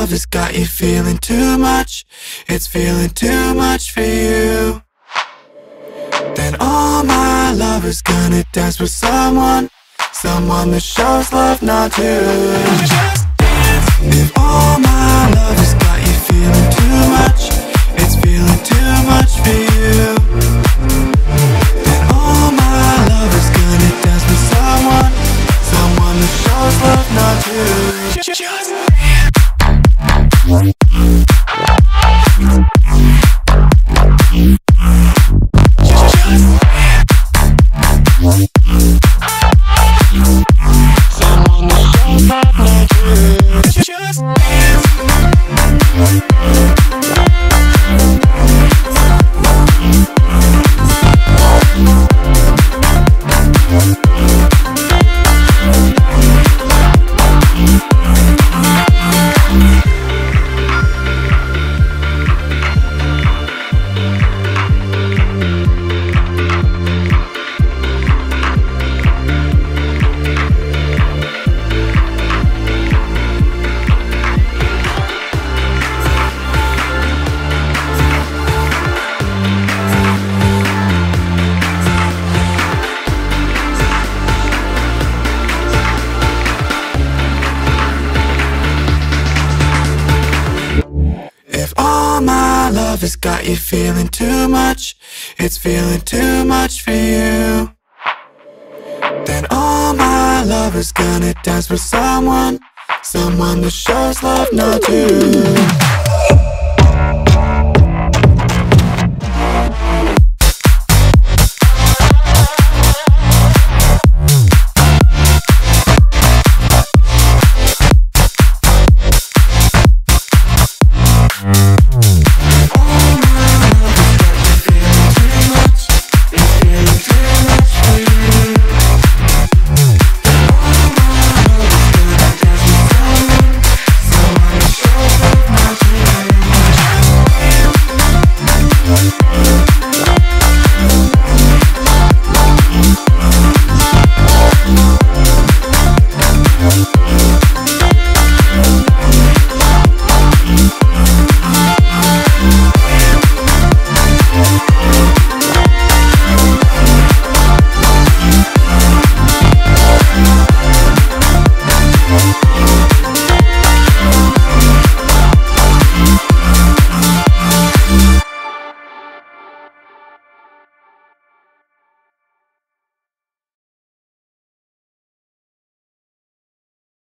love has got you feeling too much, it's feeling too much for you, then all my love is gonna dance with someone that shows love, not you. Just dance. If all my love has got you feeling too much, it's feeling too much for you, then all my love is gonna dance with someone that shows love, not you. Just dance. Love has got you feeling too much, it's feeling too much for you, then all my love is gonna dance with someone that shows love, not you.